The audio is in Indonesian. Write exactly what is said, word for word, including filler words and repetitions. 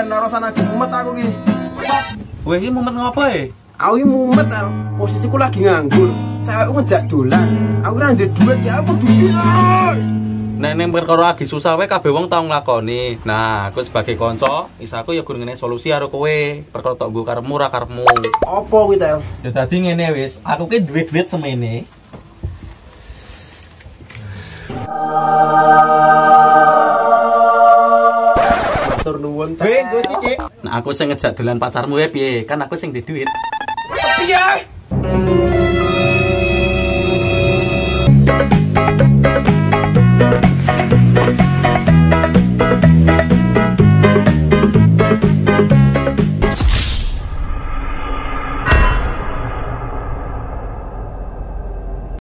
Tel, ora sana mumet aku ki. Kowe iki mumet ngopo e? Aku iki mumet, Tel. Posisiku lagi nganggur. Cewekku ngejak dolan. Aku ora ndek duit ya aku duit. Nek ning perkara lagi susah wae kabeh wong tau nglakoni. Nah, aku sebagai kanca, isaku ya gur ngene solusi karo kowe. Perkara tok nggo karepmu ora karepmu. Apa kuwi, Tel? Ya dadi ngene wis, aku ki duit-duit semene. Matur nuwun, Tel. Weh, gue siki. Nah, aku sing ngejak dolan pacarmu ya piye? Kan aku sing di duit. Piye?